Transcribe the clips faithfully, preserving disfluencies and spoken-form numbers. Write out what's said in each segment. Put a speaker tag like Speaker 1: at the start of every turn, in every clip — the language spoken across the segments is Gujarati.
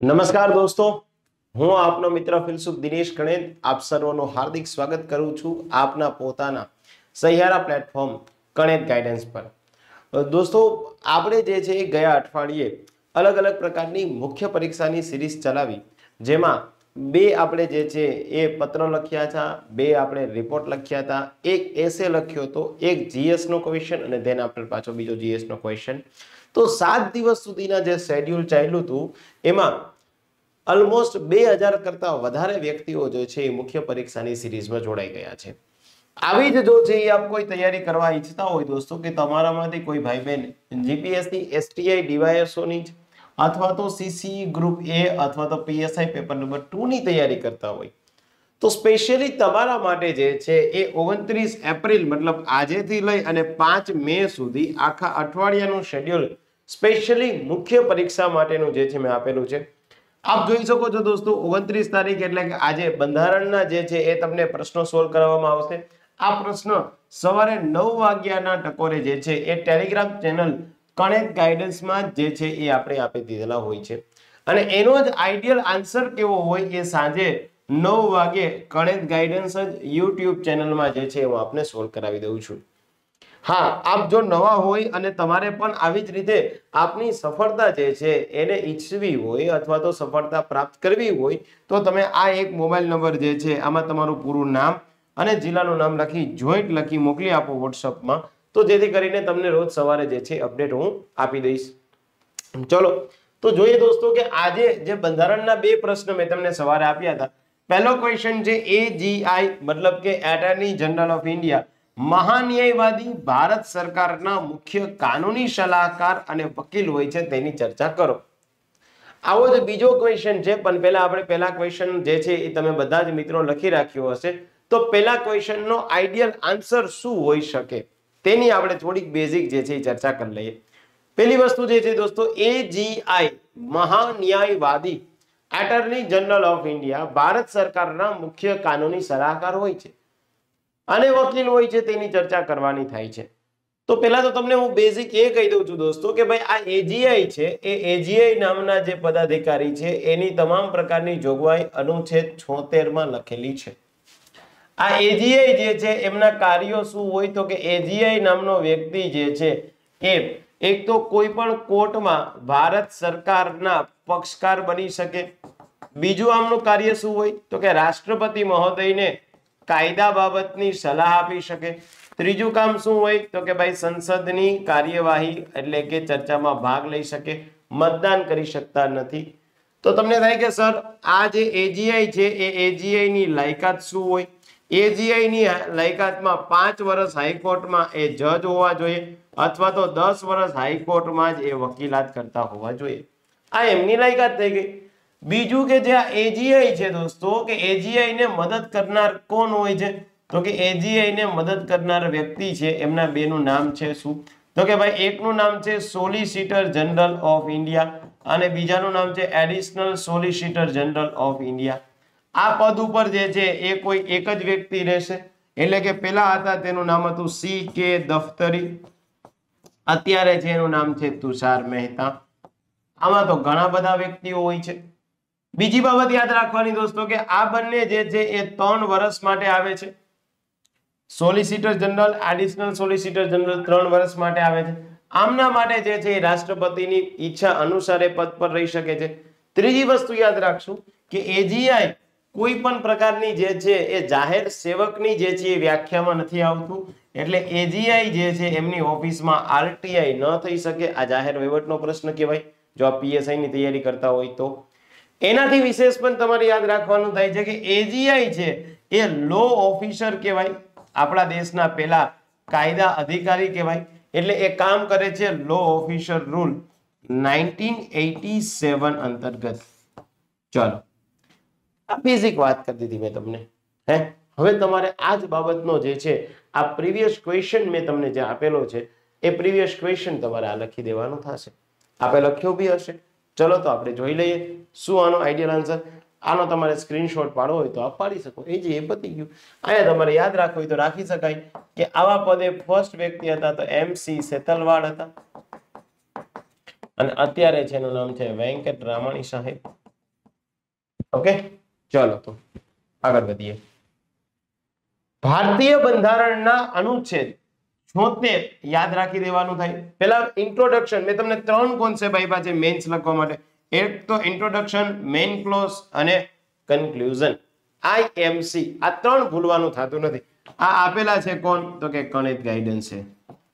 Speaker 1: નમસ્કાર દોસ્તો, હું આપનો મિત્ર ફિલસુફ દિનેશ કણેદ આપ સર્વનું હાર્દિક સ્વાગત કરું છું આપના પોતાના સહિયારા પ્લેટફોર્મ કણેદ ગાઈડન્સ પર। દોસ્તો, આપણે જે છે એ ગયા અઠવાડિયે અલગ અલગ પ્રકારની મુખ્ય પરીક્ષાની સિરીઝ ચલાવી, જેમાં બે આપણે જે છે એ પત્ર લખ્યા હતા, બે આપણે રિપોર્ટ લખ્યા હતા, એક એસે લખ્યો હતો, એક જીએસ નો ક્વેશ્ચન અને ધેન આપણે પાછો બીજો જીએસ નો ક્વેશ્ચન। તો સાત દિવસ સુધીના જે શેડ્યુલ ચાલ્યું હતું એમાં ઓલમોસ્ટ બે હજાર કરતા વધારે વ્યક્તિઓ જે છે એ મુખ્ય પરીક્ષાની સિરીઝમાં જોડાઈ ગયા છે। આવી જ જો છે એ આપ કોઈ તૈયારી કરવા ઈચ્છતા હોય દોસ્તો, કે તમારામાંથી કોઈ ભાઈ બહેન જીપીએસસી એસટીઆઈ ડીવાયએસઓની અથવા તો સીસી ગ્રુપ એ અથવા તો પીએસઆઈ પેપર નંબર ટુ ની તૈયારી કરતા હોય, તો સ્પેશિયલી તમારા માટે જે છે એ ઓગણત્રીસ એપ્રિલ મતલબ આજેથી લઈ અને પાંચ મે સુધી આખા અઠવાડિયાનું શેડ્યુલ સ્પેશિયલી મુખ્ય પરીક્ષા માટેનું જે છે મેં આપેલું છે। આપ જોઈ શકો છો દોસ્તો, ઓગણત્રીસ તારીખ એટલે કે આજે બંધારણના જે છે એ તમને પ્રશ્નો સોલ્વ કરવામાં આવશે। આ પ્રશ્ન સવારે નવ વાગ્યાના ટકોરે જે છે એ ટેલિગ્રામ ચેનલ કણેદ ગાઈડન્સમાં જે છે એ આપણે આપી દીધેલા હોય છે, અને એનો જ આઈડિયલ આન્સર કેવો હોય એ સાંજે નવ વાગે કણેદ ગાઈડન્સ જ યુટ્યુબ ચેનલમાં જે છે હું આપને સોલ્વ કરાવી દઉં છું। હા, આપ જો નવા હોય અને તમારે પણ આવી જ રીતે આપની સફળતા જે છે એને ઈચ્છવી હોય અથવા તો સફળતા પ્રાપ્ત કરવી હોય, તો તમે આ એક મોબાઈલ નંબર જે છે આમાં તમારું પૂરું નામ અને જિલ્લાનું નામ લખી જોઈન્ટ લખી મોકલી આપો વોટ્સઅપમાં, તો જેથી કરીને તમને રોજ સવારે જે છે અપડેટ હું આપી દઈશ। ચલો તો જોઈએ દોસ્તો કે આજે જે બંધારણના બે પ્રશ્ન મેં તમને સવારે આપ્યા હતા। પહેલો ક્વેશ્ચન છે એજીઆઈ મતલબ કે એટર્ની જનરલ ઓફ ઇન્ડિયા મહાન્યાયવાદી ભારત સરકારના મુખ્ય કાનૂની સલાહકાર અને વકીલ હોય છે, તેની ચર્ચા કરો। આવો જ બીજો ક્વેશ્ચન છે, પણ પહેલા આપણે પહેલા ક્વેશ્ચન જે છે એ તમે બધા જ મિત્રો લખી રાખ્યો હશે, તો પહેલા ક્વેશ્ચનનો આઈડિયલ આન્સર શું હોઈ શકે તેની આપણે થોડીક બેઝિક જે છે એ ચર્ચા કરી લઈએ। પહેલી વસ્તુ જે છે દોસ્તો, એજીઆઈ મહાન્યાયવાદી attorney general of India Bharat સરકારના મુખ્ય કાનૂની સલાહકાર હોય છે અને વકીલ હોય છે, તેની ચર્ચા કરવાની થાય છે। તો પહેલા તો તમને હું બેઝિક એ કહી દઉં છું દોસ્તો કે ભાઈ આ એજીઆઈ છે એ એજીઆઈ નામના જે પદાધિકારી છે એની તમામ પ્રકારની જોગવાઈ અનુચ્છેદ છોતેર માં લખેલી છે। આ એજીઆઈ જે છે એમના કાર્યો શું હોય, તો કે એજીઆઈ નામનો વ્યક્તિ જે છે એ એક તો કોઈ પણ કોર્ટમાં ભારત સરકારના પક્ષકાર બની શકે, બીજું આમનું કાર્ય શું હોય તો કે રાષ્ટ્રપતિ મહોદયને કાયદા બાબતની સલાહ આપી શકે, ત્રીજું કામ શું હોય તો કે ભાઈ સંસદની કાર્યવાહી એટલે કે ચર્ચામાં ભાગ લઈ શકે, મતદાન કરી શકતા નથી। તો તમને થાય કે સર આ જે એજીઆઈ છે એ એજીઆઈ ની લાયકાત શું હોય? એજીઆઈ ની લાયકાતમાં પાંચ વર્ષ હાઈકોર્ટમાં એ જજ હોવા જોઈએ અથવા તો દસ વર્ષ હાઈકોર્ટમાં જ એ વકીલાત કરતા હોવા જોઈએ। આ એમની લાયકાત થઈ ગઈ। બીજું કે જે આ એજીઆઈ છે દોસ્તો, કે એજીઆઈ ને મદદ કરનાર કોણ હોય છે, તો કે એજીઆઈ ને મદદ કરનાર વ્યક્તિ છે એમના બેનું નામ છે શું, તો કે ભાઈ એકનું નામ છે સોલિસિટર જનરલ ઓફ ઇન્ડિયા અને બીજાનું નામ છે additional solicitor general of India. આ પદ ઉપર જે છે એ કોઈ એક જ વ્યક્તિ રહેશે, એટલે કે પેલા હતા તેનું નામ હતું સી કે દફતરી, અત્યારે છે એનું નામ છે તુષાર મહેતા। આમાં તો ઘણા બધા વ્યક્તિઓ હોય છે। બીજી બાબત યાદ રાખવાની દોસ્તો કે આ બંને જે છે એ ત્રણ વર્ષ માટે આવે છે। Solicitor general additional solicitor general ત્રણ વર્ષ માટે આવે છે। આમના માટે જે છે એ રાષ્ટ્રપતિની ઈચ્છા અનુસાર એ પદ પર રહી શકે છે। ત્રીજી વસ્તુ યાદ રાખશું કે એજીઆઈ કોઈ પણ પ્રકારની જે છે એ જાહેર સેવકની જે છે એ વ્યાખ્યામાં નથી આવતું, એટલે એજીઆઈ જે છે એમની ઓફિસમાં આરટીઆઈ ન થઈ શકે। આ જાહેર વહીવટનો પ્રશ્ન કહેવાય જો આ પીએસઆઈ ની તૈયારી કરતા હોય તો। એનાથી વિશેષ પણ તમારે યાદ રાખવાનું થાય છે કે એજીઆઈ છે એ લો ઓફિસર કહેવાય, આપણા દેશના પહેલા કાયદા અધિકારી કહેવાય, એટલે એ કામ કરે છે law officer rule nineteen eighty seven અંતર્ગત। ચાલો, આ બેઝિક વાત કરી દીધી મેં તમને। હે હવે તમારે આ જ બાબતનો જે છે આ પ્રીવિયસ ક્વેશ્ચન મેં તમને જે આપેલો છે એ પ્રીવિયસ ક્વેશ્ચન તમારે આ લખી દેવાનું થશે। આપે લખ્યો બી હશે। ચલો તો આપણે જોઈ લઈએ શું આનો આઈડિયલ આન્સર। આનો તમારે સ્ક્રીનશોટ પાડવો હોય તો આપ પાડી શકો, એ જે એ પતી ગયું। અહીંયા તમારે યાદ રાખવું હોય તો રાખી શકાય કે આવા પદે ફર્સ્ટ વ્યક્તિ હતા તો એમસી સેતલવાડ હતા અને અત્યારે છે એનું નામ છે વેંકટ રામાણી સાહેબ। ઓકે, ચલો તો આગળ વધીએ. ભારતીય બંધારણના અનુચ્છેદ છોતેર યાદ રાખી દેવાનું થાય. પેલા ઇન્ટ્રોડક્શન, મેં તમને ત્રણ કોન્સેપ્ટ આપ્યા છે મેન્સ લખવા માટે. એક તો ઇન્ટ્રોડક્શન, મેઇન ક્લોઝ અને કન્ક્લુઝન. આઈએમસી આ ત્રણ ભૂલવાનું થતું નથી. આ આપેલા છે કોણ? તો કે ગણિત ગાઈડન્સ છે.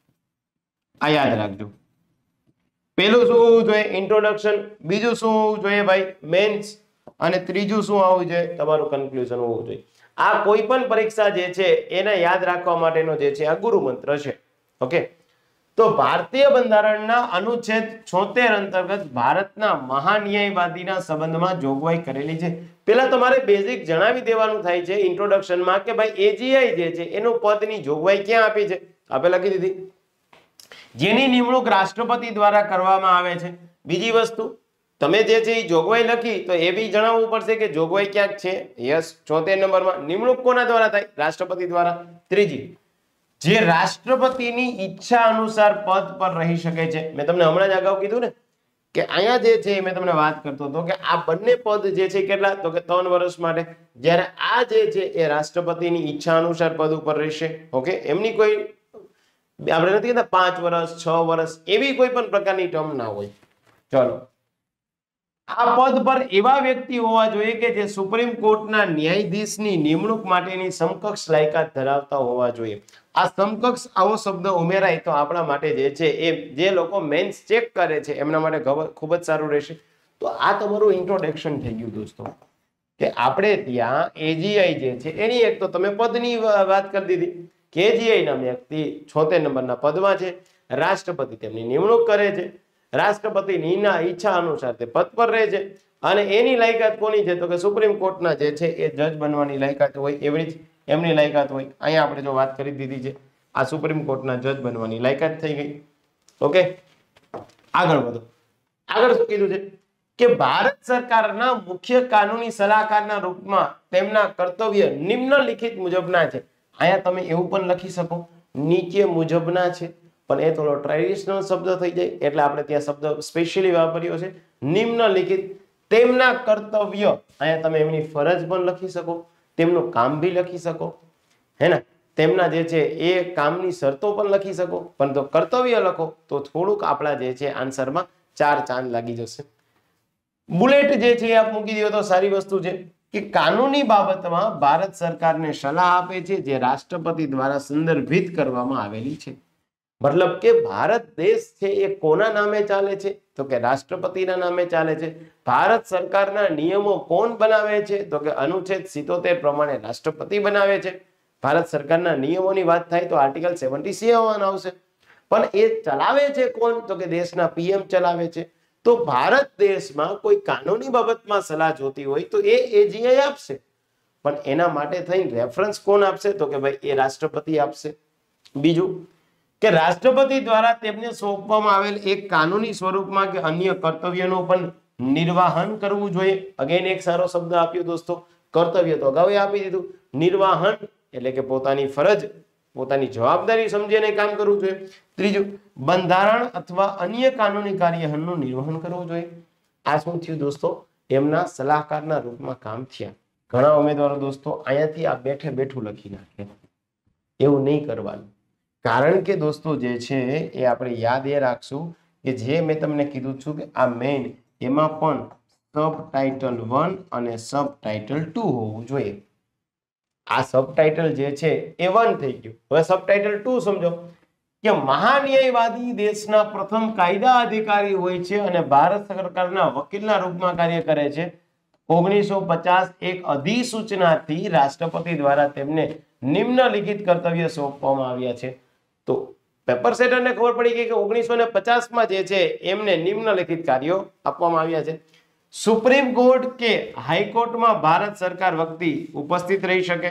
Speaker 1: આ યાદ રાખજો. પેલું શું હોવું જોઈએ? ઇન્ટ્રોડક્શન. બીજું શું હોવું જોઈએ ભાઈ? મેન્સ. અને ત્રીજું શું આવવું જોઈએ? તમારું કન્ક્લુઝન હોવું જોઈએ. આ કોઈ પણ પરીક્ષા જે છે એને યાદ રાખવા માટેનો જે છે આ ગુરુ મંત્ર છે. ઓકે, તો ભારતીય બંધારણના અનુચ્છેદ છોતેર અંતર્ગત ભારતના મહાન્યાયવાદીના સંબંધમાં જોગવાઈ કરેલી છે. પેલા તમારે બેઝિક જણાવી દેવાનું થાય છે ઇન્ટ્રોડક્શનમાં કે ભાઈ એજીઆઈ જે છે એનું પદની જોગવાઈ ક્યાં આપી છે. આપે લખી દીધી. જેની નિમણૂક રાષ્ટ્રપતિ દ્વારા કરવામાં આવે છે. બીજી વસ્તુ, તમે જે છે એ જોગવાઈ લખી તો એ બી જણાવવું પડશે કે જોગવાઈ ક્યાંક છે. યસ, છોતેર નંબરમાં નિમણૂક કોના દ્વારા થાય? રાષ્ટ્રપતિ દ્વારા. ત્રીજી, જે રાષ્ટ્રપતિની ઈચ્છા અનુસાર પદ પર રહી શકે છે. મેં તમને હમણાં જ અગાઉ કીધું ને કે અહીંયા જે છે મેં તમને વાત કરતો હતો કે આ બંને પદ જે છે કેટલા? તો કે ત્રણ વર્ષ માટે. જ્યારે આ જે છે એ રાષ્ટ્રપતિની ઈચ્છા અનુસાર પદ ઉપર રહેશે. ઓકે, એમની કોઈ આપણે નથી કહેતા પાંચ વર્ષ, છ વર્ષ એવી કોઈ પણ પ્રકારની ટર્મ ના હોય. ચલો, આ પદ પર એવા વ્યક્તિ હોવા જોઈએ કે જે સુપ્રીમ કોર્ટના ન્યાયાધીશની નિમણૂક માટેની સમકક્ષ લાયકાત ધરાવતા હોવા જોઈએ. આ સમકક્ષ આવો શબ્દ ઉમેરાય તો આપણા માટે જે છે એ જે લોકો મેન્સ ચેક કરે છે એમના માટે ખૂબ જ સારું રહેશે. તો આ તમારું ઇન્ટ્રોડક્શન થઈ ગયું દોસ્તો, કે આપણે ત્યાં એજીઆઈ જે છે એની એક તો તમે પદની વાત કરી દીધી કે એજીઆઈ ના વ્યક્તિ છોતેર નંબરના પદમાં છે. રાષ્ટ્રપતિ તેમની નિમણૂક કરે છે. રાષ્ટ્રપતિની ઈચ્છા અનુસાર તે પદ પર રહે છે. અને એની લાયકાત કોની છે? તો કે સુપ્રીમ કોર્ટના જે છે એ જજ બનવાની લાયકાત હોય એવી જ એમની લાયકાત હોય. અહીંયા આપણે જો વાત કરી દીધી છે, આ સુપ્રીમ કોર્ટના જજ બનવાની લાયકાત થઈ ગઈ. ઓકે, આગળ વધો. આગળ શું કીધું છે કે ભારત સરકારના મુખ્ય કાનૂની સલાહકારના રૂપમાં તેમના કર્તવ્ય નિમ્નલિખિત મુજબના છે. અહીંયા તમે એવું પણ લખી શકો નીચે મુજબના છે, પણ એ થોડો ટ્રેડિશનલ શબ્દ થઈ જાય એટલે આપણે ત્યાં શબ્દ સ્પેશિયલી વાપર્યો છે. નિમ્નલિખિત તેમના કર્તવ્ય, અહીંયા તમે એમની ફરજ પણ લખી શકો, તેમનું કામ બી લખી શકો, હે ને. તેમના જે છે એ કામની શરતો પણ લખી શકો, પણ તો કર્તવ્ય લખો તો થોડુંક આપણા જે છે આન્સરમાં ચાર ચાંદ લાગી જશે. બુલેટ જે છે આપ મૂકી દો તો સારી વસ્તુ છે કે કાનૂની બાબતમાં ભારત સરકારને સલાહ આપે છે જે રાષ્ટ્રપતિ દ્વારા સંદર્ભિત કરવામાં આવેલી છે. મતલબ કે ભારત દેશ છે એ કોના નામે ચાલે છે? તો કે રાષ્ટ્રપતિના નામે ચાલે છે. ભારત સરકારના નિયમો કોણ બનાવે છે? તો કે અનુચ્છેદ સિત્તોતેર પ્રમાણે રાષ્ટ્રપતિ બનાવે છે. ભારત સરકારના નિયમોની વાત થાય તો આર્ટિકલ સેવન્ટી સેવન આવશે. પણ એ ચલાવે છે કોણ? તો કે દેશના પીએમ ચલાવે છે. તો ભારત દેશમાં કોઈ કાનૂની બાબતમાં સલાહ જોતી હોય તો એ એજીઆઈ આપશે, પણ એના માટે થઈને રેફરન્સ કોણ આપશે? તો કે ભાઈ એ રાષ્ટ્રપતિ આપશે. બીજું કે રાષ્ટ્રપતિ દ્વારા તેમને સોંપવામાં આવેલ એક કાનૂની સ્વરૂપમાં કે અન્ય કર્તવ્યનું પણ નિર્વાહન કરવું જોઈએ. અગેન એક સારો શબ્દ આપ્યો દોસ્તો, કર્તવ્ય તો અગાઉ આપી દીધું. નિર્વાહન એટલે કે પોતાની ફરજ, પોતાની જવાબદારી સમજીને કામ કરવું જોઈએ. ત્રીજું, બંધારણ અથવા અન્ય કાનૂની કાર્યનું નિર્વહન કરવું જોઈએ. આ શું થયું દોસ્તો? એમના સલાહકારના રૂપમાં કામ થયા. ઘણા ઉમેદવારો દોસ્તો અહીંયાથી આ બેઠે બેઠું લખી નાખે, એવું નહીં કરવાનું. કારણ કે દોસ્તો જે છે એ આપણે યાદ એ રાખશું કે જે મેં તમને કીધું છું કે આ મેઇન એમાં પણ સબ ટાઇટલ વન અને સબ ટાઇટલ ટુ હોવું જોઈએ. આ સબ ટાઇટલ જે છે એ વન થઈ ગયું. હવે સબ ટાઇટલ ટુ સમજો કે મહાન્યાયવાદી દેશના પ્રથમ કાયદા અધિકારી હોય છે અને ભારત સરકારના વકીલના રૂપમાં કાર્ય કરે છે. ઓગણીસો પચાસ એક અધિસૂચનાથી રાષ્ટ્રપતિ દ્વારા તેમને નિમ્નલિખિત કર્તવ્ય સોંપવામાં આવ્યા છે. તો પેપર સેટરને ખબર પડી ગઈ કે ઓગણીસો ને પચાસ માં જે છે એમને નિમ્નલિખિત કાર્યો આપવામાં આવ્યા છે. સુપ્રીમ કોર્ટ કે હાઈકોર્ટમાં ભારત સરકાર વતી ઉપસ્થિત રહી શકે.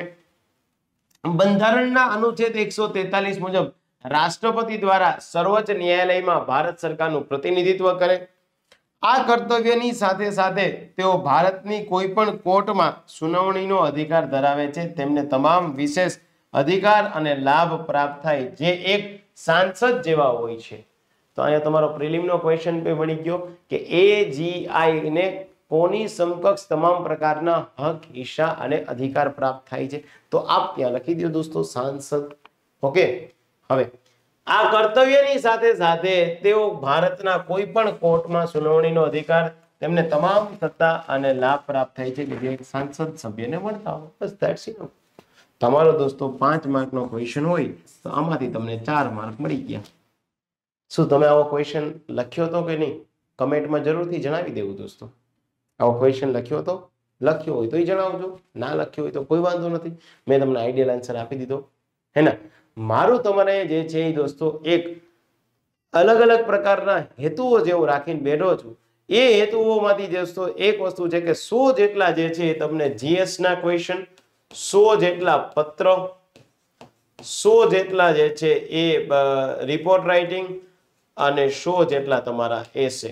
Speaker 1: બંધારણના અનુચ્છેદ એકસો તેતાલીસ મુજબ રાષ્ટ્રપતિ દ્વારા સર્વોચ્ચ ન્યાયાલયમાં ભારત સરકારનું પ્રતિનિધિત્વ કરે. આ કર્તવ્યની સાથે સાથે તેઓ ભારતની કોઈ પણ કોર્ટમાં સુનાવણીનો અધિકાર ધરાવે છે. તેમને તમામ વિશેષ અધિકાર અને લાભ પ્રાપ્ત થાય જે એક સાંસદ જેવા હોય છે. તો અહીંયા તમારો પ્રિલિમનો ક્વેશ્ચન પે મળી ગયો કે એજીઆઈ ને કોની સમકક્ષ તમામ પ્રકારના હક, હિસ્સા અને અધિકાર પ્રાપ્ત થાય છે? તો આપ ત્યાં લખી દો દોસ્તો સાંસદ. ઓકે, હવે આ કર્તવ્યની સાથે સાથે તેઓ ભારતના કોઈ પણ કોર્ટમાં સુનાવણીનો અધિકાર, તેમને તમામ સત્તા અને લાભ પ્રાપ્ત થાય છે કે જે એક સાંસદ સભ્યને મળતા હોય. બસ ધેટ્સ ઇટ. તમારો દોસ્તો પાંચ માર્કનો ક્વેશ્ચન હોય તો આમાંથી તમને ચાર માર્ક મળી ગયા. શું તમે આવો ક્વેશ્ચન લખ્યો હતો કે નહીં? કમેન્ટમાં જરૂરથી જણાવી દેવું દોસ્તો. આવો ક્વેશ્ચન લખ્યો હતો? લખ્યો હોય તો જણાવજો, ના લખ્યો હોય તો કોઈ વાંધો નથી. મેં તમને આઈડિયલ આન્સર આપી દીધો હે ને. મારું તમારે જે છે એ દોસ્તો એક અલગ અલગ પ્રકારના હેતુઓ જેવો રાખીને બેઠો છું. એ હેતુઓમાંથી દોસ્તો એક વસ્તુ છે કે સો જેટલા જે છે તમને જીએસ ના ક્વેશ્ચન, સો જેટલા પત્ર, સો જેટલા જે છે એ રિપોર્ટ રાઇટિંગ અને સો જેટલા તમારા એસે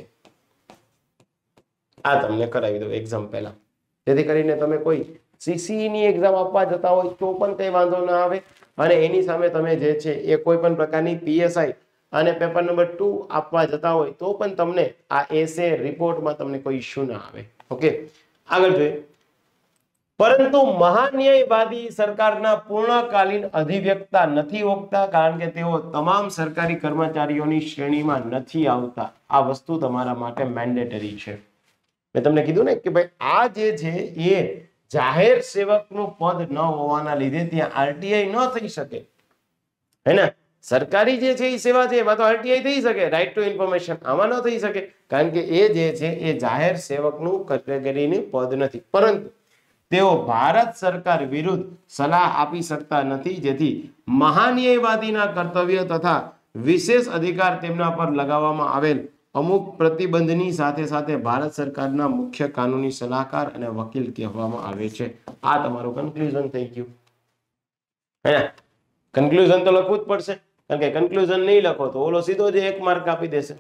Speaker 1: આ તમને કરાવી દો એક્ઝામ પહેલા, જેથી કરીને તમે કોઈ સીસીઈ ની એક્ઝામ આપવા જતા હોય તો પણ કઈ વાંધો ના આવે. અને એની સામે તમે જે છે એ કોઈ પણ પ્રકારની પીએસઆઈ અને પેપર નંબર ટુ આપવા જતા હોય તો પણ તમને આ એસે રિપોર્ટમાં તમને કોઈ ઇશ્યુ ના આવે. ઓકે, આગળ જોઈએ. પરંતુ મહાન્યાયવાદી સરકારના પૂર્ણકાલીન અધિવ્યક્તા નથી હોતા, કારણ કે તેઓ તમામ સરકારી કર્મચારીઓની શ્રેણીમાં નથી આવતા. આ વસ્તુ તમારા માટે મેન્ડેટરી છે. મેં તમને કીધું ને કે ભાઈ આ જે છે એ જાહેર સેવકનું પદ ન હોવાના લીધે ત્યાં આરટીઆઈ ન થઈ શકે હે ને. સરકારી જે છે એ સેવા છે એમાં તો આરટીઆઈ થઈ શકે, રાઈટ ટુ ઇન્ફોર્મેશન, આમાં ન થઈ શકે કારણ કે એ જે છે એ જાહેર સેવકનું કેટેગરીનું પદ નથી. પરંતુ તેઓ ભારત સરકાર વિરુદ્ધ સલાહ આપી શકતા નથી, જેથી મહાન્યાયવાદીના કર્તવ્ય તથા વિશેષ અધિકાર તેમના પર લગાવવામાં આવેલ અમુક પ્રતિબંધની સાથે સાથે ભારત સરકારના મુખ્ય કાનૂની સલાહકાર અને વકીલ કહેવામાં આવે છે. આ તમારું કન્ક્લુઝન થઈ ગયું હે. કન્ક્લુઝન તો લખવું જ પડશે, કારણ કે કન્ક્લુઝન નહીં લખો તો ઓલો સીધો જ એક માર્ક આપી દેશે.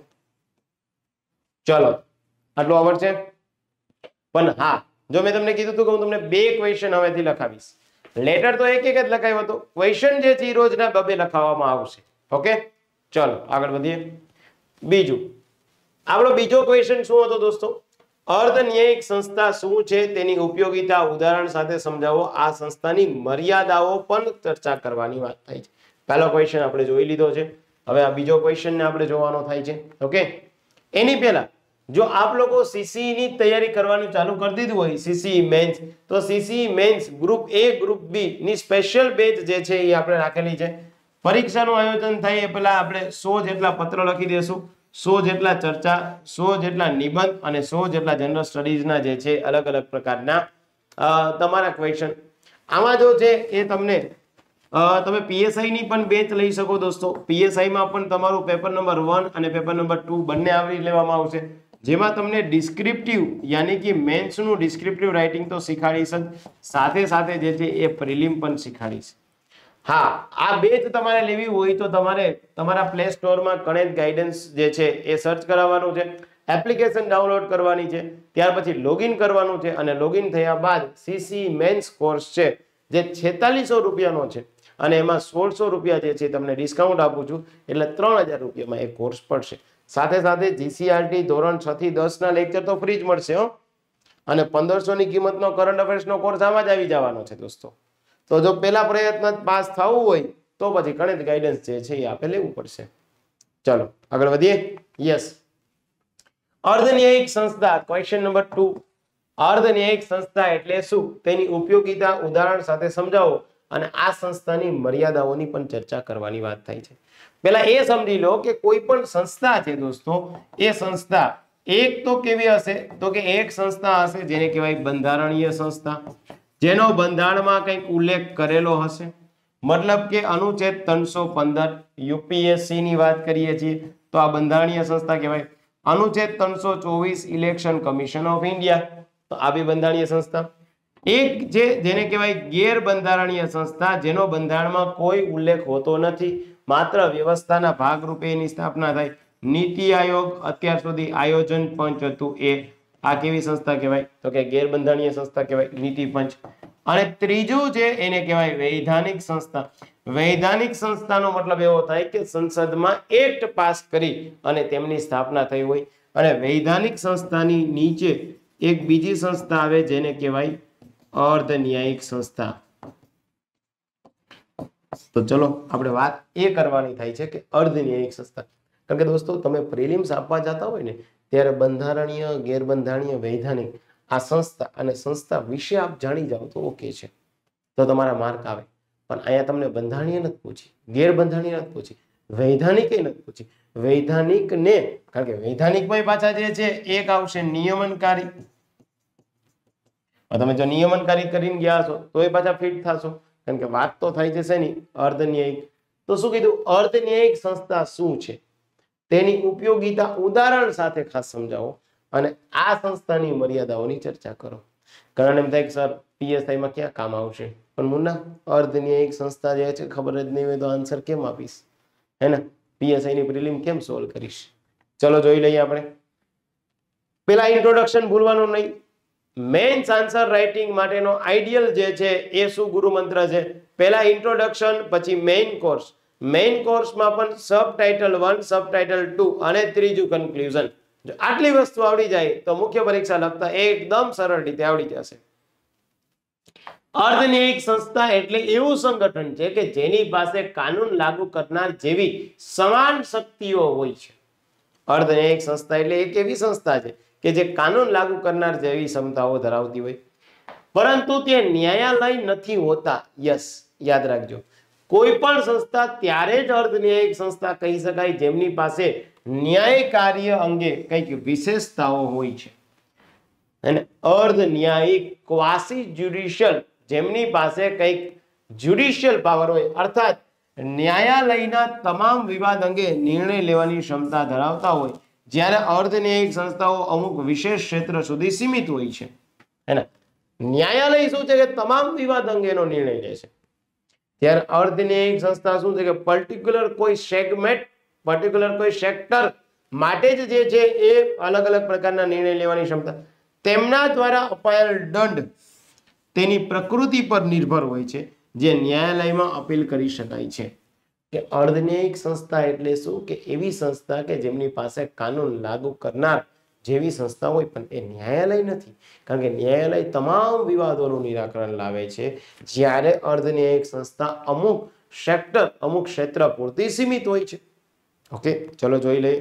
Speaker 1: ચલો, આટલું આવડશે. પણ હા, જો મેં તમને કીધું હતું કે હું તમને બે ક્વેશ્ચન હવેથી લખાવીશ. લેટર તો એક એક જ લખાવ્યો હતો, ક્વેશ્ચન જે છે રોજના બબે લખાવવામાં આવશે. ઓકે, ચલો આગળ વધીએ. બીજું આપણો બીજો ક્વેશ્ચન શું હતો દોસ્તો? અર્ધ ન્યાયિક સંસ્થા શું છે તેની ઉપયોગિતા ઉદાહરણ સાથે સમજાવો. આ સંસ્થાની મર્યાદાઓ પણ ચર્ચા કરવાની વાત થાય છે. પહેલો ક્વેશ્ચન આપણે જોઈ લીધો છે. હવે આ બીજો ક્વેશ્ચન ને આપણે જોવાનો થાય છે. ઓકે, એની પહેલા જો આપ લોકો સીસીઈ ની તૈયારી કરવાનું ચાલુ કરી દીધું હોય, સીસીઈ મેન્સ, તો CCE mains group A group B ની સ્પેશિયલ બેચ જે છે એ આપણે રાખેલી છે. પરીક્ષાનું આયોજન થાય એ પહેલા આપણે સો જેટલા પત્ર લખી દેશું, સો જેટલા ચર્ચા, સો જેટલા નિબંધ અને સો જેટલા જનરલ સ્ટડીઝના જે છે અલગ અલગ પ્રકારના તમારા ક્વેશ્ચન. આમાં જો છે એ તમને તમે પીએસઆઈ ની પણ બેચ લઈ શકો દોસ્તો. પીએસઆઈ માં પણ તમારું પેપર નંબર વન અને પેપર નંબર ટુ બંને આવરી લેવામાં આવશે, જેમાં તમને ડિસ્ક્રિપ્ટિવ યાની કે મેન્સ નું ડિસ્ક્રિપ્ટિવ રાઇટિંગ તો શીખાડીશ જ, સાથે સાથે જે છે એ પ્રિલિમ પણ શીખાડીશ. હા, આ બેચ તમારે લેવી હોય તો તમારે તમારા પ્લે સ્ટોરમાં કણેજ ગાઈડન્સ જે છે એ સર્ચ કરાવવાનું છે, એપ્લિકેશન ડાઉનલોડ કરવાની છે, ત્યાર પછી લોગિન કરવાનું છે અને લોગિન થયા બાદ સીસી મેન્સ કોર્સ છે જે છેતાલીસો રૂપિયાનો છે અને એમાં સોળસો રૂપિયા જે છે તમને ડિસ્કાઉન્ટ આપું છું, એટલે ત્રણ હજાર રૂપિયામાં એ કોર્સ પડશે. સાથે સાથે જીસીઆરટી ધોરણ છ થી દસ ના લેક્ચર તો ફ્રી જ મળશે હો, અને પંદરસો ની કિંમતનો કરંટ અફેર્સ નો કોર્સ આમાં જ આવી જવાનો છે દોસ્તો. તો જો પેલા પ્રયત્ન પાસ થવું હોય તો પછી કણેજ ગાઈડન્સ જે છે એ આપે લેવું પડશે. ચલો આગળ વધીએ. યસ, અર્ધ ન્યાયિક સંસ્થા ક્વેશ્ચન નંબર ટુ. અર્ધ ન્યાયિક સંસ્થા એટલે શું, તેની ઉપયોગિતા ઉદાહરણ સાથે સમજાવો અને આ સંસ્થાની મર્યાદાઓની પણ ચર્ચા કરવાની વાત થાય છે. પહેલા એ સમજી લો કે કોઈ પણ સંસ્થા છે દોસ્તો, એ સંસ્થા એક તો કેવી હશે, તો કે એક સંસ્થા હશે જેને કહેવાય બંધારણીય સંસ્થા, જેનો બંધારણમાં કંઈક ઉલ્લેખ કરેલો હશે. મતલબ કે અનુચ્છેદ ત્રણસો પંદર યુપીએસસી ની વાત કરીએ છીએ તો આ બંધારણીય સંસ્થા કહેવાય. અનુચ્છેદ ત્રણસો ચોવીસ ઇલેક્શન કમિશન ઓફ ઇન્ડિયા, તો આ બી બંધારણીય સંસ્થા. એક જે જેને કહેવાય ગેર બંધારણીય સંસ્થા, જેનો બંધારણમાં કોઈ ઉલ્લેખ હોતો નથી, માત્ર વ્યવસ્થાના ભાગરૂપે એની સ્થાપના થાય. નીતિ આયોગ અત્યાર સુધી આયોજન પંચ હતું, એ આ કેવી સંસ્થા કહેવાય, તો કે ગેર બંધારણીય સંસ્થા કહેવાય, નીતિ પંચ. અને ત્રીજું છે એને કહેવાય વૈધાનિક સંસ્થા. વૈધાનિક સંસ્થાનો મતલબ એવો થાય કે સંસદમાં એક્ટ પાસ કરી અને તેમની સ્થાપના થઈ હોય, અને વૈધાનિક સંસ્થાની નીચે એક બીજી સંસ્થા આવે જેને કહેવાય અર્ધ ન્યાયિક સંસ્થા. તો ચલો આપણે વાત એ કરવાની થાય છે કે અર્ધ ન્યાયિક સંસ્થા. કારણ કે દોસ્તો તમે પ્રિલિમ્સ આપવા જતા હોય ને ત્યારે બંધારણીય, ગેરબંધારણીય, વૈધાનિક આ સંસ્થા અને સંસ્થા વિશે આપ જાણી જાઓ તો ઓકે છે, તો તમારા માર્ક આવે. પણ અહીંયા તમને બંધારણીય નથી પૂછી, ગેરબંધારણીય નથી પૂછી, વૈધાનિક નથી પૂછી. વૈધાનિક ને કારણ કે વૈધાનિકમાં પાછા જે છે એક આવશે નિયમનકારી. તમે જો નિયમનકારી કરીને ગયા છો તો એ પાછા ફિટ થશો, કારણ કે વાત તો થાય છે શેની? અર્ધ ન્યાયિક. તો શું કીધું? અર્ધ ન્યાયિક સંસ્થા શું છે તેની ઉપયોગિતા ઉદાહરણ સાથે ખાસ સમજાવો અને આ સંસ્થાની મર્યાદાઓની ચર્ચા કરો. કારણ એમ થાય કે સર પીએસઆઈ માં ક્યાં કામ આવશે, પણ મુન્ના અર્ધ ન્યાયિક સંસ્થા જે છે ખબર જ નહીં હોય તો આન્સર કેમ આપીશ, હે ને? પીએસઆઈ ની પ્રિલિમ કેમ સોલ્વ કરીશ? ચલો જોઈ લઈએ આપણે. પેલા ઇન્ટ્રોડક્શન ભૂલવાનું નહીં. મેઇન્સ આન્સર રાઇટિંગ માટેનો આઈડિયલ જે છે એ શું ગુરુ મંત્ર છે? પહેલા ઇન્ટ્રોડક્શન, પછી મેઇન કોર્સ. મેઇન કોર્સમાં પણ sub title one, sub title two અને ત્રીજું કન્ક્લુઝન. જો આટલી વસ્તુ આવડી જાય તો મુખ્ય પરીક્ષા લખતા એકદમ સરળ રીતે આવડી જશે. અર્ધ ન્યાયિક સંસ્થા એટલે એવું સંગઠન છે કે જેની પાસે કાનૂન લાગુ કરનાર જેવી સમાન શક્તિઓ હોય છે. અર્ધ ન્યાયિક સંસ્થા એટલે એક એવી સંસ્થા છે કે જે કાનૂન લાગુ કરનાર જેવી ક્ષમતાઓ ધરાવતી હોય, પરંતુ તે ન્યાયાલય નથી હોતા. યસ, યાદ રાખજો. કોઈ પણ સંસ્થા ત્યારે જ અર્ધ ન્યાયિક સંસ્થા કહી શકાય જેમની પાસે ન્યાય કાર્ય અંગે કંઈક વિશેષતાઓ હોય છે. અને અર્ધ ન્યાયિક ક્વાસી જ્યુડિશિયલ જેમની પાસે કંઈક જ્યુડિશિયલ પાવર હોય, અર્થાત ન્યાયાલયના તમામ વિવાદ અંગે નિર્ણય લેવાની ક્ષમતા ધરાવતા હોય, જ્યારે અર્ધ ન્યાયિક સંસ્થાઓ અમુક વિશેષ ક્ષેત્ર સુધી સીમિત હોય છે. હે ને? ન્યાયાલય શું છે કે તમામ વિવાદ અંગેનો નિર્ણય લે છે, ત્યારે અર્ધ ન્યાયિક સંસ્થા શું છે કે પર્ટિક્યુલર કોઈ સેગમેન્ટ, પર્ટિક્યુલર કોઈ સેક્ટર માટે જ જે છે એ અલગ અલગ પ્રકારના નિર્ણય લેવાની ક્ષમતા. તેમના દ્વારા અપાયેલ દંડ તેની પ્રકૃતિ પર નિર્ભર હોય છે, જે ન્યાયાલયમાં અપીલ કરી શકાય છે. કે અર્ધ ન્યાયિક સંસ્થા એટલે શું કે એવી સંસ્થા કે જેમની પાસે કાનૂન લાગુ કરનાર જેવી સંસ્થા હોય, પણ એ ન્યાયાલય નથી. કારણ કે ન્યાયાલય તમામ વિવાદોનું નિરાકરણ લાવે છે, જ્યારે અર્ધ ન્યાયિક સંસ્થા અમુક સેક્ટર, અમુક ક્ષેત્ર પૂરતી સીમિત હોય છે. ઓકે, ચલો જોઈ લઈએ.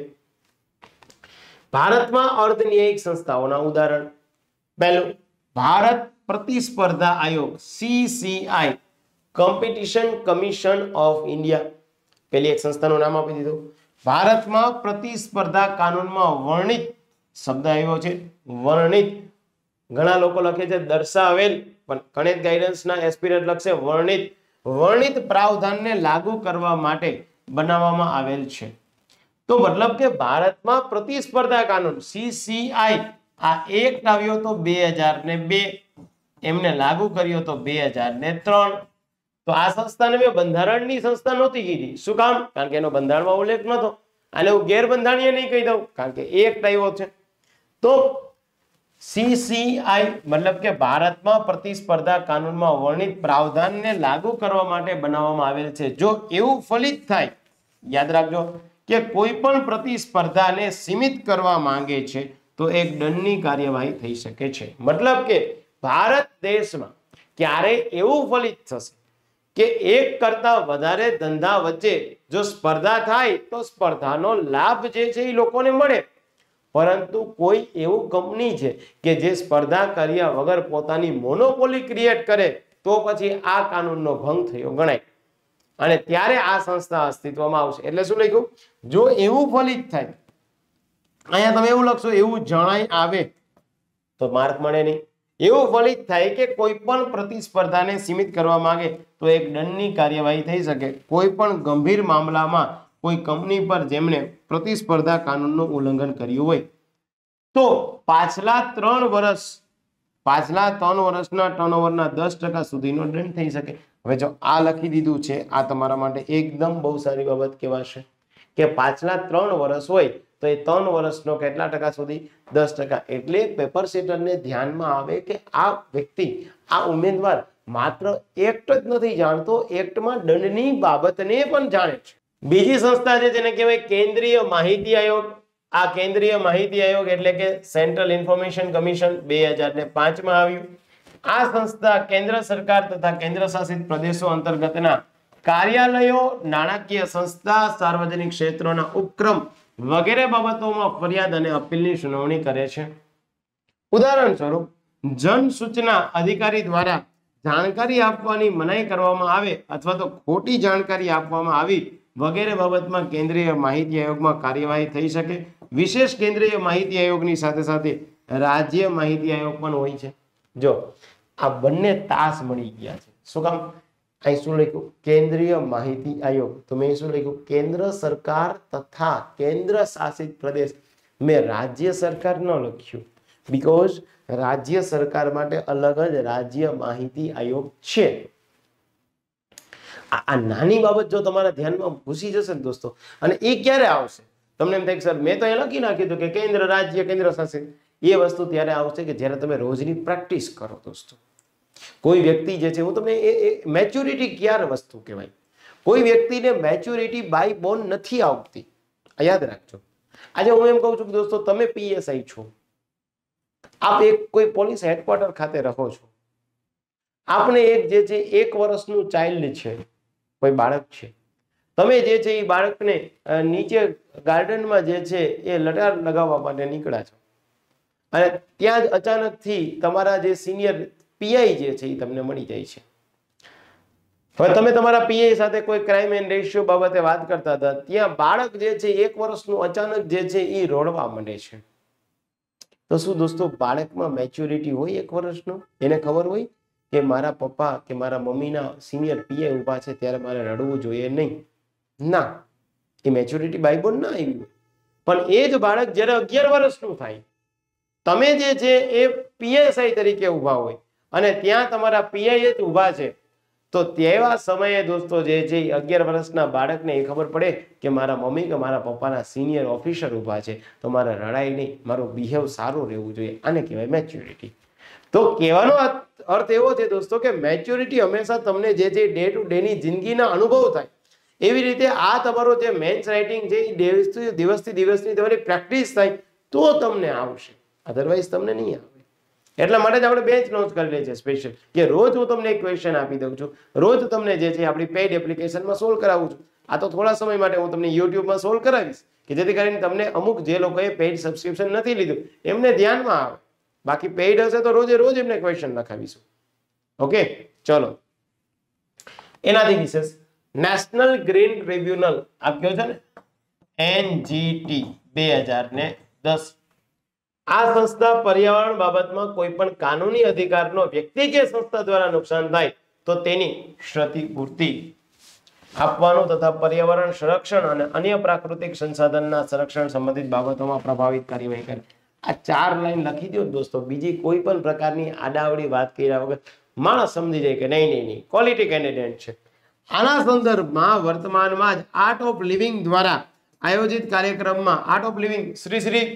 Speaker 1: ભારતમાં અર્ધ ન્યાયિક સંસ્થાઓના ઉદાહરણ. પહેલું, ભારત પ્રતિસ્પર્ધા આયોગ CCI, competition commission of India. પેલી એક સંસ્થાનું નામ આપી દીધું. ભારતમાં પ્રતિસ્પર્ધા કાનૂનમાં વર્ણિત શબ્દ આવ્યો છે, વર્ણિત. ઘણા લોકો લખે છે દર્શાવેલ, પણ ગણિત ગાઈડન્સના એસ્પિરન્ટ લખશે વર્ણિત. વર્ણિત પ્રાવધાનને લાગુ કરવા માટે બનાવવામાં આવેલ છે. તો મતલબ કે ભારતમાં પ્રતિસ્પર્ધા કાનૂન સીસીઆઈ આ એક્ટ આવ્યો તો બે હજાર ને બે, એમને લાગુ કર્યો તો બે હજાર ને ત્રણ. તો આ સંસ્થાને મેં બંધારણની સંસ્થા નહોતી કીધી. શું કામ? કારણ કે એનો બંધારણમાં ઉલ્લેખ નહોતો. અને હું ગેરબંધારણીય નહીં કહી દઉં, કારણ કે એક્ટ આવ્યો છે. તો સીસીઆઈ મતલબ કે ભારતમાં પ્રતિસ્પર્ધા કાનૂનમાં વર્ણિત પ્રાવધાનને લાગુ કરવા માટે બનાવવામાં આવેલ છે. જો એવું ફલિત થાય, યાદ રાખજો કે કોઈ પણ પ્રતિસ્પર્ધાને સીમિત કરવા માંગે છે તો એક દંડની કાર્યવાહી થઈ શકે છે. મતલબ કે ભારત દેશમાં ક્યારે એવું ફલિત થશે કે એક કરતા વધારે ધંધા વચ્ચે જો સ્પર્ધા થાય તો સ્પર્ધાનો લાભ જે છે એ લોકોને મળે, પરંતુ કોઈ એવું કંપની છે કે જે સ્પર્ધા કર્યા વગર પોતાની મોનોપોલી ક્રિએટ કરે તો પછી આ કાનૂનનો ભંગ થયો ગણાય, અને ત્યારે આ સંસ્થા અસ્તિત્વમાં આવશે. એટલે શું લખ્યું? જો એવું ફલિત થાય, અહીંયા તમે એવું લખશો એવું જણાય આવે તો માર્ક મળે નહીં. એવું ફલિત થાય કે કોઈ પણ પ્રતિસ્પર્ધાને સીમિત કરવા માંગે તો એક દંડની કાર્યવાહી થઈ શકે. કોઈ પણ ગંભીર મામલામાં કોઈ કંપની પર જેમણે પ્રતિસ્પર્ધા કાનૂનનું ઉલ્લંઘન કર્યું હોય તો પાછલા ત્રણ વર્ષ પાછલા ત્રણ વર્ષના ટર્નઓવરના દસ ટકા સુધીનો દંડ થઈ શકે. હવે જો આ લખી દીધું છે, આ તમારા માટે એકદમ બહુ સારી બાબત કહેવાશે કે પાછલા ત્રણ વર્ષ હોય તો એ ત્રણ વર્ષનો કેટલા ટકા સુધી? દસ ટકા. એટલે પેપર સેટરને ધ્યાનમાં આવે કે આ વ્યક્તિ, આ ઉમેદવાર માત્ર એક્ટ જ નથી જાણતો, એક્ટમાં દંડની બાબતને પણ જાણે છે. બીજી સંસ્થા છે જેને કહેવાય કેન્દ્રીય માહિતી આયોગ. આ કેન્દ્રીય માહિતી આયોગ એટલે કે સેન્ટ્રલ ઇન્ફોર્મેશન કમિશન બે હજાર પાંચ માં આવ્યું. આ સંસ્થા કેન્દ્ર સરકાર તથા કેન્દ્ર શાસિત પ્રદેશો અંતર્ગતના કાર્યાલયો, નાણાકીય સંસ્થા, સાર્વજનિક ક્ષેત્રોના ઉપક્રમ વગેરે બાબતોમાં ફરિયાદ અને અપીલની સુનાવણી કરે છે. ઉદાહરણ સ્વરૂપ જન સૂચના અધિકારી દ્વારા જાણકારી આપવાની મનાઈ કરવામાં આવે અથવા તો ખોટી જાણકારી આપવામાં આવી વગેરે બાબતમાં કેન્દ્રીય માહિતી આયોગમાં કાર્યવાહી થઈ શકે. વિશેષ કેન્દ્રીય માહિતી આયોગની સાથે સાથે રાજ્ય માહિતી આયોગ પણ હોય છે. જો આ બંને તાસ મળી ગયા છે. શું કામ? અહીં શું લખ્યું? કેન્દ્રીય માહિતી આયોગ. તો મેં શું લખ્યું? કેન્દ્ર સરકાર તથા કેન્દ્ર શાસિત પ્રદેશ. મેં રાજ્ય સરકાર ન લખ્યું, બીકોઝ રાજ્ય સરકાર માટે અલગ જ રાજ્ય માહિતી આયોગ છે. આ નાની બાબત જો તમારા ધ્યાનમાં ઘૂસી જશે ને દોસ્તો, અને એ ક્યારે આવશે? તમને એમ થાય કે સર મેં તો એ લખી નાખ્યું હતું કે કેન્દ્ર, રાજ્ય, કેન્દ્ર શાસિત. એ વસ્તુ ત્યારે આવશે કે જ્યારે તમે રોજની પ્રેક્ટિસ કરો દોસ્તો. કોઈ વ્યક્તિ જે છે, હું તમને એ મેચ્યોરિટી ક્યારે વસ્તુ કહેવાય? કોઈ વ્યક્તિને મેચ્યોરિટી બાય બોર્ન નથી આવતી. યાદ રાખજો. આજે હું એમ કહું છું કે દોસ્તો તમે પીએસઆઈ છો, આપ એક કોઈ પોલીસ હેડક્વાર્ટર ખાતે રહો છો, આપણે એક જે છે એક વર્ષનું ચાઇલ્ડ છે, કોઈ બાળક છે, તમે જે છે એ બાળકને નીચે ગાર્ડનમાં જે છે એ લટાર લગાવવા માટે નીકળ્યા છો અને ત્યાં જ અચાનકથી તમારા જે સિનિયર પીઆઈ જે છે એ તમને મળી જાય છે. હવે તમે તમારા પીઆઈ સાથે કોઈ ક્રાઇમ એન્ડ રેશિયો બાબતે વાત કરતા હતા, ત્યાં બાળક જે છે એક વર્ષનું અચાનક જે છે એ રોડવા માંડે છે. તો શું દોસ્તો બાળકમાં મેચ્યોરિટી હોય એક વર્ષનો? એને ખબર હોય કે મારા પપ્પા કે મારા મમ્મીના સિનિયર પીઆઈ ઊભા છે ત્યારે મારે રડવું જોઈએ નહીં? ના, એ મેચ્યોરિટી બાય બોર્ન ના આવી હોય. પણ એ જ બાળક જ્યારે અગિયાર વર્ષનું થાય, તમે જે છે એ પીએસઆઈ તરીકે ઊભા હોય અને ત્યાં તમારા પીઆઈ જ ઊભા છે, તો તેવા સમયે દોસ્તો જે છે અગિયાર વર્ષના બાળકને એ ખબર પડે કે મારા મમ્મી કે મારા પપ્પાના સિનિયર ઓફિસર ઊભા છે, તો મારે રડાઈ નહીં, મારું બિહેવ સારું રહેવું જોઈએ. આને કહેવાય મેચ્યોરિટી. તો કહેવાનો અર્થ એવો છે દોસ્તો કે મેચ્યોરિટી હંમેશા તમને જે છે ડે ટુ ડે ની જિંદગીના અનુભવ થાય. એવી રીતે આ તમારો જે મેન્સ રાઇટિંગ છે એ દિવસથી દિવસથી દિવસની તમારી પ્રેક્ટિસ થાય તો તમને આવશે, અધરવાઇઝ તમને નહીં આવે. એટલા માટે જ આપણે બેન્ચ લોન્ચ કરેલી છે સ્પેશિયલ, કે રોજ હું તમને એક ક્વેશ્ચન આપી દઉં છું, રોજ તમને જે છે આપણી પેઇડ એપ્લિકેશનમાં સોલ્વ કરાવું છું. આ તો થોડા સમય માટે હું તમને યુટ્યુબમાં સોલ્વ કરાવીશ કે જેથી કરીને તમને અમુક જે લોકોએ પેઇડ સબસ્ક્રિપ્શન નથી લીધું એમને ધ્યાનમાં આવે. બાકી પેઇડ હશે તો રોજે રોજ એમને ક્વેશ્ચન લખાવીશું. ઓકે, ચલો. એનાથી વિશેષ નેશનલ ગ્રીન ટ્રિબ્યુનલ આપ્યો છે ને, એનજીટી બે હજાર દસ. આ સંસ્થા પર્યાવરણ બાબતમાં કોઈ પણ કાનૂની અધિકારનો વ્યક્તિ કે સંસ્થા દ્વારા નુકસાન થાય તો તેની ક્ષતિપૂર્તિ આપવાનું તથા પર્યાવરણ સંરક્ષણ અને અન્ય પ્રાકૃતિક સંસાધનના સંરક્ષણ સંબંધિત બાબતોમાં પ્રભાવિત કાર્યવાહી કરે. આ ચાર લાઈન લખી દો દોસ્તો, બીજી કોઈ પણ પ્રકારની આડાવડી વાત કર્યા વગર માણસ સમજી જાય કે નહીં નહીં નહીં ક્વોલિટી કેન્ડિડેટ છે. આના સંદર્ભમાં વર્તમાનમાં જ આર્ટ ઓફ લિવિંગ દ્વારા આયોજિત કાર્યક્રમમાં art of living Shri Shri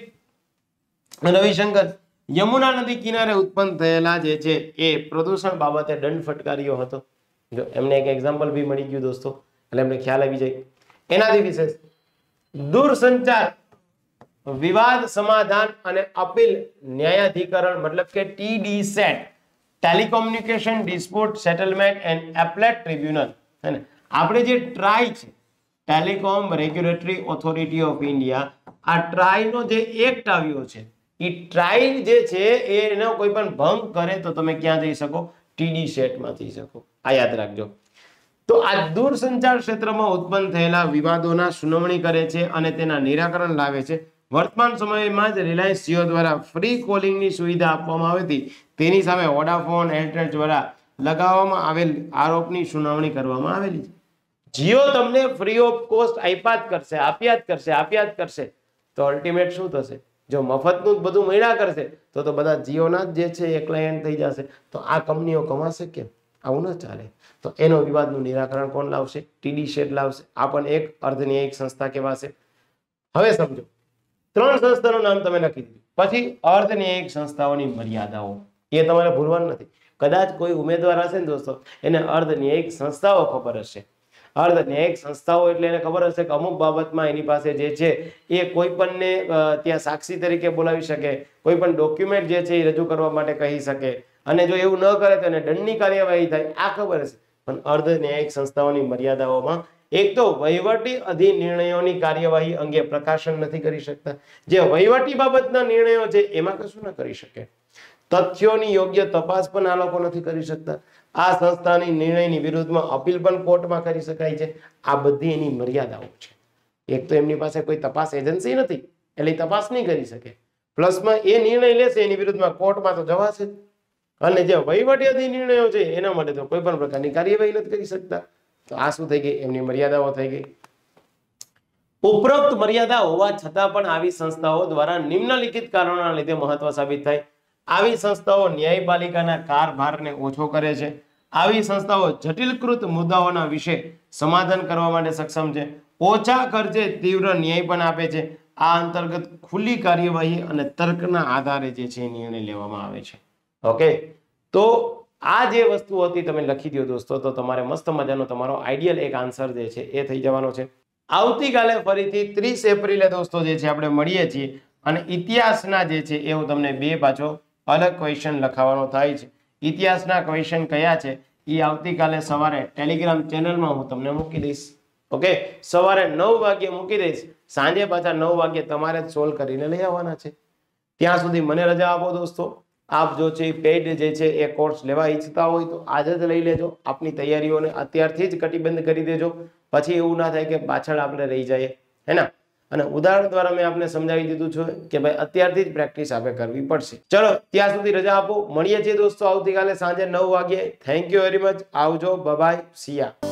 Speaker 1: Ravishankar Yamuna નદી કિનારે ઉત્પન્ન થયેલા જે છે એ પ્રદૂષણ બાબતે દંડ ફટકાર્યો હતો. જો એમને એક એક્ઝામ્પલ બી મળી ગયું દોસ્તો, એટલે એમને ખ્યાલ આવી જાય. એનાથી વિશેષ દૂરસંચાર વિવાદ સમાધાન અને અપીલ ન્યાયાધિકરણ મતલબ કે TD SAT, telecommunication dispute settlement and appellate tribunal, હે ને, આપણે જે ટ્રાય છે telecom regulatory authority of India, આ ટ્રાય નો જે એક્ટ આવ્યો છે એ ટ્રાય જે છે એનો કોઈ પણ ભંગ કરે તો તમે ક્યાં જઈ શકો? ટીડી સેટમાં જઈ શકો. આ યાદ રાખજો. તો આ દૂરસંચાર ક્ષેત્રમાં ઉત્પન્ન થયેલા વિવાદોના સુનાવણી કરે છે અને તેના નિરાકરણ લાવે છે. વર્તમાન સમયમાં જ રિલાયન્સ જીઓ દ્વારા ફ્રી કોલિંગની સુવિધા આપવામાં આવી હતી, તેની સામે વોડાફોન એરટેલ દ્વારા લગાવવામાં આવેલ આરોપની સુનાવણી કરવામાં આવેલી છે. જીઓ તમને ફ્રી ઓફ કોસ્ટ આપ્યા જ કરશે, આપ્યા જ કરશે, આપ્યા જ કરશે, તો અલ્ટિમેટ શું થશે? જો મફતનું જ બધું મળ્યા કરશે તો તો બધા જીઓના જ જે છે એ ક્લાયન્ટ થઈ જશે. તો આ કંપનીઓ કમાશે કેમ? આવું ન ચાલે. તો એનો વિવાદનું નિરાકરણ કોણ લાવશે? ટીડી સેટ લાવશે. આ પણ એક અર્ધન્યાયિક સંસ્થા કહેવાશે. હવે સમજો, ત્રણ સંસ્થાનું નામ તમે લખી દીધું, પછી અર્ધન્યાયિક સંસ્થાઓની મર્યાદાઓ એ તમારે ભૂલવાનું નથી. કદાચ કોઈ ઉમેદવાર હશે ને દોસ્તો, એને અર્ધન્યાયિક સંસ્થાઓ ખબર હશે અર્ધ ન્યાયિક સંસ્થાઓ એટલે એને ખબર હશે કે અમુક બાબતમાં એની પાસે જે છે એ કોઈ પણને ત્યાં સાક્ષી તરીકે બોલાવી શકે, કોઈ પણ ડોક્યુમેન્ટ જે છે એ રજૂ કરવા માટે કહી શકે, અને જો એવું ન કરે તો એને દંડની કાર્યવાહી થાય, આ ખબર હશે. પણ અર્ધ ન્યાયિક સંસ્થાઓની મર્યાદાઓમાં એક તો વહીવટી અધિનિર્ણયોની કાર્યવાહી અંગે પ્રકાશન નથી કરી શકતા. જે વહીવટી બાબતના નિર્ણયો છે એમાં કશું ન કરી શકે. તથ્યોની યોગ્ય તપાસ પણ આ લોકો નથી કરી શકતા. આ સંસ્થાની નિર્ણયની વિરુદ્ધમાં અપીલ પણ કોર્ટમાં કરી શકાય છે. આ બધી એની મર્યાદાઓ છે. એક તો એમની પાસે કોઈ તપાસ એજન્સી નથી એટલે તપાસ નહીં કરી શકે, પ્લસમાં એ નિર્ણય લેશે એની વિરુદ્ધમાં કોર્ટમાં તો જવાશે, અને જે વહીવટી અધિનિર્ણયો છે એના માટે તો કોઈ પણ પ્રકારની કાર્યવાહી નથી કરી શકતા. તો આ શું થઈ ગઈ? એમની મર્યાદાઓ થઈ ગઈ. ઉપરોક્ત મર્યાદા હોવા છતાં પણ આવી સંસ્થાઓ દ્વારા નિમ્નલિખિત કારણોના લીધે મહત્વ સાબિત થાય. આવી સંસ્થાઓ ન્યાયપાલિકાના કારભારને ઓછો કરે છે. આવી સંસ્થાઓ જટિલકૃત મુદ્દાઓના વિશે સમાધાન કરવા માટે સક્ષમ છે. ઓછા ખર્ચે તીવ્ર ન્યાય પણ આપે છે. આ અંતર્ગત ખુલ્લી કાર્યવાહી અને તર્કના આધારે જે છે નિર્ણય લેવામાં આવે છે. ઓકે, તો આ જે વસ્તુ હતી તમે લખી દો દોસ્તો, તો તમારે મસ્ત મજાનો તમારો આઈડિયલ એક આન્સર જે છે એ થઈ જવાનો છે. આવતીકાલે ફરીથી ત્રીસ એપ્રિલે દોસ્તો જે છે આપણે મળીએ છીએ, અને ઇતિહાસના જે છે એ હું તમને બે પાછો અલગ ક્વેશ્ચન લખાવવાનો થાય છે. ઇતિહાસના ક્વેશ્ચન કયા છે એ આવતીકાલે સવારે ટેલિગ્રામ ચેનલમાં હું તમને મૂકી દઈશ. ઓકે, સવારે નવ વાગ્યે મૂકી દઈશ, સાંજે પાછા નવ વાગ્યે તમારે જ સોલ્વ કરીને લઈ આવવાના છે. ત્યાં સુધી મને રજા આપો દોસ્તો. આપ જો છે પેઇડ જે છે એ કોર્સ લેવા ઈચ્છતા હોય તો આજે જ લઈ લેજો. આપની તૈયારીઓને અત્યારથી જ કટિબંધ કરી દેજો, પછી એવું ના થાય કે પાછળ આપણે રહી જઈએ, હે ને. અને ઉદાહરણ દ્વારા મેં આપને સમજાવી દીધું છે કે ભાઈ અત્યારથી જ પ્રેક્ટિસ આપણે કરવી પડશે. ચલો ત્યાં સુધી રજા આપો. મળીએ છીએ દોસ્તો આવતીકાલે સાંજે નવ વાગ્યે. Thank you very much. આવજો. Bye bye. સિયા.